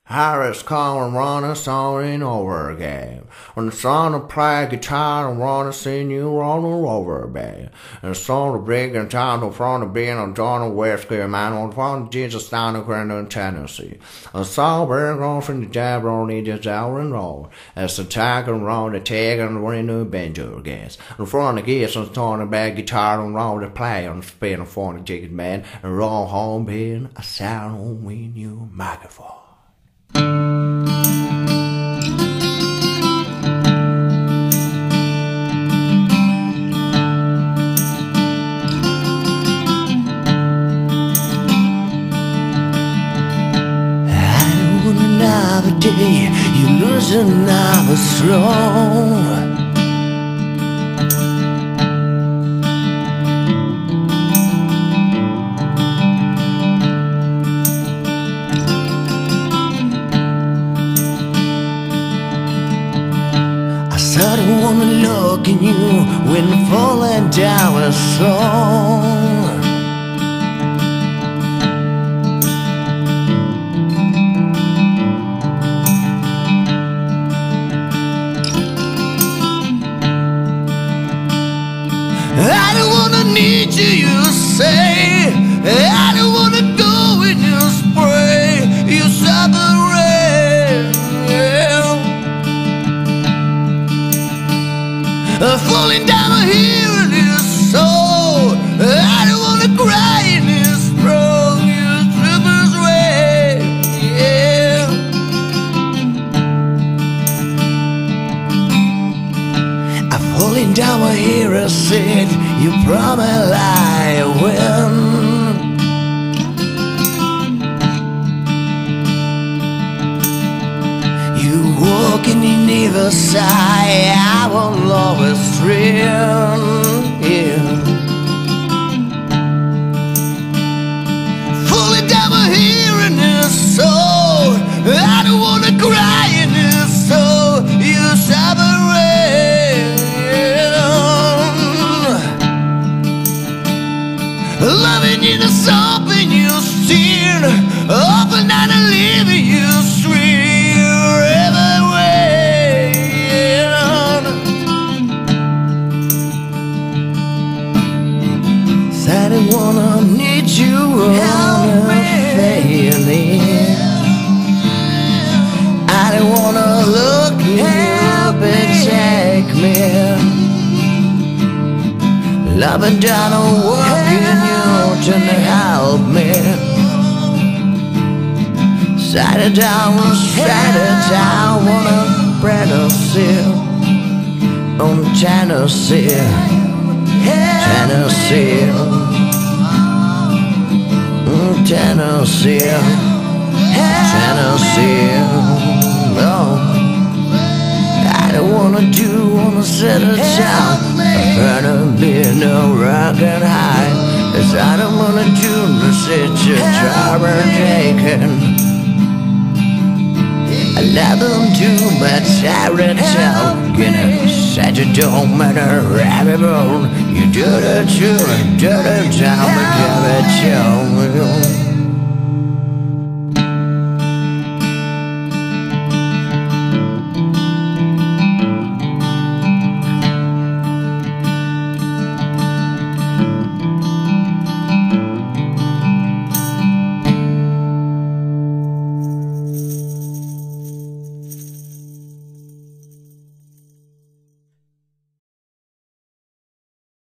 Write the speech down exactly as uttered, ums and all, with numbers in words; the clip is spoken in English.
Harris come and run us all in over again. When the son to play guitar and wanna see you on the rover band. And the son to bring and time to front of being on John Whiskey man on front Jesus down in Grand Tennessee. And so bring on from the jab on the just hour and roll. As the tag and roll the tag and win the banjo gas. And front of the gears and turn the bad guitar and roll the play on the spin of phone jiggy man and roll home being a sound when you microphone. I don't wanna another day you lose another strong. I don't wanna look at you when falling down a song. I don't wanna need you, you say. I don't wanna go in your spray. You separate. I'm falling down here in this soul. I don't wanna cry in this throat. You trippers way, yeah. I'm falling down here, I said. You promise I win. You walk in the neither side, I will always thrill, yeah. Falling down here in this soul. I don't wanna cry in this soul. You separate. Loving you the soap in your skin. Open night and leaving you sweet. I don't wanna need you on a feeling. I don't wanna look you up and take me. Love and down and working you to help me. Side it down, side it down, wanna Tennessee, on Tennessee, Tennessee, Tennessee, Tennessee. Oh, I don't wanna do, wanna settle down. I don't be no rock and high. 'Cause I don't wanna do the sit your job and taking. I love them too, but I retell. You know, said it don't matter, rabbit bone. You do the true, do the job, and give it to.